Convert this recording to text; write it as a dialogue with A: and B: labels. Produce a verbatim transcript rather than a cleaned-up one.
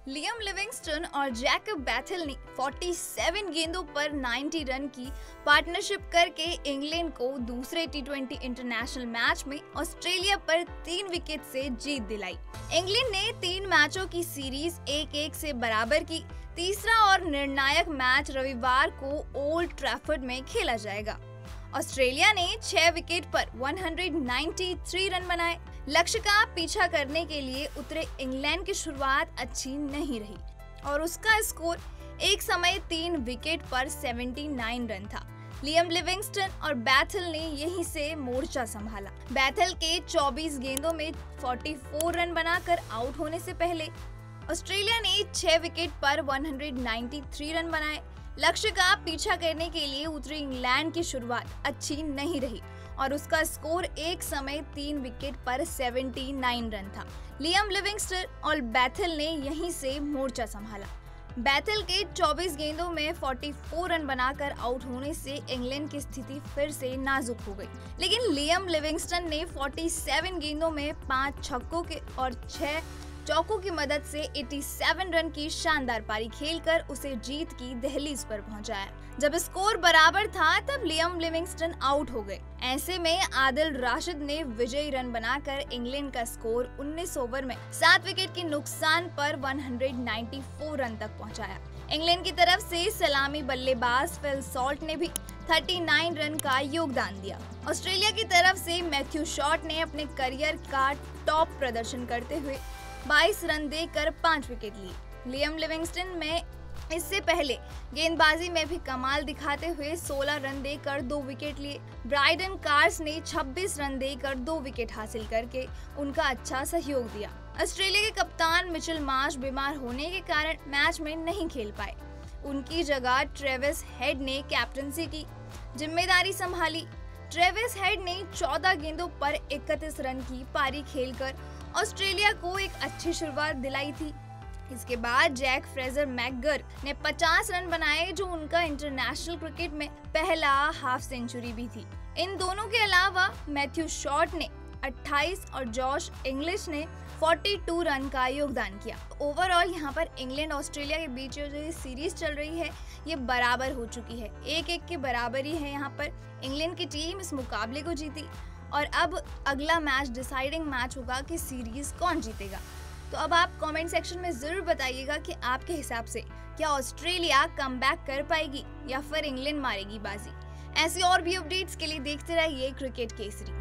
A: Liam Livingstone और Jacob Bethell ने सैंतालीस गेंदों पर नब्बे रन की पार्टनरशिप करके इंग्लैंड को दूसरे टी ट्वेंटी इंटरनेशनल मैच में ऑस्ट्रेलिया पर तीन विकेट से जीत दिलाई। इंग्लैंड ने तीन मैचों की सीरीज एक एक से बराबर की। तीसरा और निर्णायक मैच रविवार को ओल्ड ट्रैफर्ड में खेला जाएगा। ऑस्ट्रेलिया ने छह विकेट पर एक सौ तिरानवे रन बनाए। लक्ष्य का पीछा करने के लिए उतरे इंग्लैंड की शुरुआत अच्छी नहीं रही और उसका स्कोर एक समय तीन विकेट पर उन्यासी रन था। लियम लिविंगस्टन और बैथल ने यहीं से मोर्चा संभाला। बैथल के चौबीस गेंदों में चौवालीस रन बनाकर आउट होने से पहले ऑस्ट्रेलिया ने छह विकेट पर एक सौ तिरानवे रन बनाए। लक्ष्य का पीछा करने के लिए उतरी इंग्लैंड की शुरुआत अच्छी नहीं रही और उसका स्कोर एक समय तीन विकेट पर उन्यासी रन था। लियम लिविंगस्टन और बैथल ने यहीं से मोर्चा संभाला। बैथल के चौबीस गेंदों में चौवालीस रन बनाकर आउट होने से इंग्लैंड की स्थिति फिर से नाजुक हो गई, लेकिन लियम लिविंगस्टन ने सैंतालीस गेंदों में पांच छक्कों के और छह चौकों की मदद से सत्तासी रन की शानदार पारी खेलकर उसे जीत की दहलीज पर पहुंचाया। जब स्कोर बराबर था तब लियम लिविंगस्टन आउट हो गए। ऐसे में आदिल राशिद ने विजयी रन बनाकर इंग्लैंड का स्कोर उन्नीस ओवर में सात विकेट के नुकसान पर एक सौ चौरानवे रन तक पहुंचाया। इंग्लैंड की तरफ से सलामी बल्लेबाज फिल सॉल्ट ने भी उनतालीस रन का योगदान दिया। ऑस्ट्रेलिया की तरफ से मैथ्यू शॉट ने अपने करियर का टॉप प्रदर्शन करते हुए बाईस रन देकर पांच विकेट लिए। लियम लिविंगस्टन में इससे पहले गेंदबाजी में भी कमाल दिखाते हुए सोलह रन देकर दो विकेट लिए। ब्राइडन कार्स ने छब्बीस रन देकर दो विकेट हासिल करके उनका अच्छा सहयोग दिया। ऑस्ट्रेलिया के कप्तान मिचेल मार्श बीमार होने के कारण मैच में नहीं खेल पाए। उनकी जगह ट्रेविस हेड ने कैप्टनसी की जिम्मेदारी संभाली। ट्रेविस हेड ने चौदह गेंदों पर इकतीस रन की पारी खेलकर ऑस्ट्रेलिया को एक अच्छी शुरुआत दिलाई थी। इसके बाद जैक फ्रेजर मैकगर ने पचास रन बनाए, जो उनका इंटरनेशनल क्रिकेट में पहला हाफ सेंचुरी भी थी। इन दोनों के अलावा मैथ्यू शॉट ने अट्ठाईस और जॉश इंग्लिश ने बयालीस रन का योगदान किया। ओवरऑल यहाँ पर इंग्लैंड ऑस्ट्रेलिया के बीच जो ये सीरीज चल रही है ये बराबर हो चुकी है, एक एक के बराबर ही है। यहाँ पर इंग्लैंड की टीम इस मुकाबले को जीती और अब अगला मैच डिसाइडिंग मैच होगा कि सीरीज कौन जीतेगा। तो अब आप कमेंट सेक्शन में जरूर बताइएगा कि आपके हिसाब से क्या ऑस्ट्रेलिया कमबैक कर पाएगी या फिर इंग्लैंड मारेगी बाजी। ऐसी और भी अपडेट्स के लिए देखते रहिए क्रिकेट केसरी।